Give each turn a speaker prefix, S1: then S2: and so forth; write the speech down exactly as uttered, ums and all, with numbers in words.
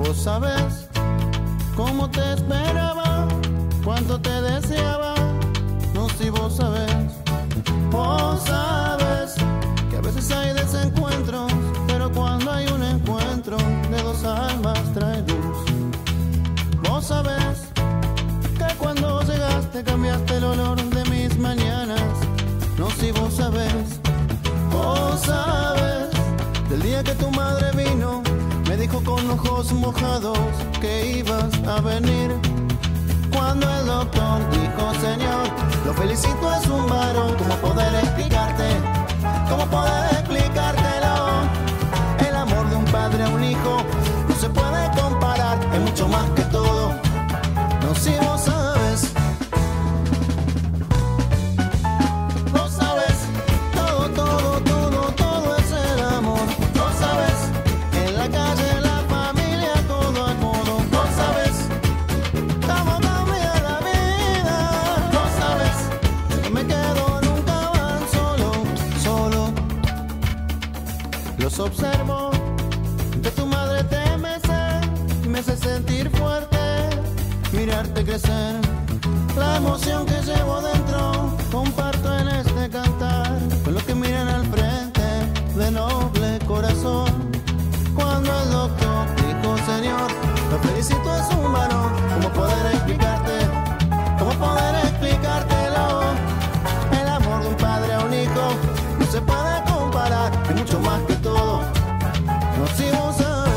S1: Vos sabés cómo te esperaba, cuánto te deseaba. No, si vos sabés, vos sabés que a veces hay desencuentros, pero cuando hay un encuentro de dos almas trae luz. Vos sabés que cuando llegaste cambiaste el olor de mis mañanas. No, si vos sabés, vos sabés del día que tu madre vino, me dijo con ojos mojados que ibas a venir. Cuando el doctor dijo, señor, lo felicito, es un varón. ¿Cómo poder explicarte? ¿Cómo poder explicártelo? El amor de un padre a un hijo no se puede comparar, es mucho más que todo. No, si vos sabes, vos sabes, todo, todo, todo, todo es el amor. Vos sabes, en la calle, la familia, codo a codo. Vos sabes cómo cambia la vida. Vos sabes que me quedo, nunca van solo, solo. Los observo, de tu madre te mece, me hace sentir fuerte, mirarte crecer. La emoción que llevo dentro comparto en este cantar con los que miran al frente de noble corazón. Cuando el doctor dijo, señor, lo felicito, es un varón. ¿Cómo poder explicarte? ¿Cómo poder explicártelo? El amor de un padre a un hijo no se puede comparar, es mucho más que todo. No, si vos sabes.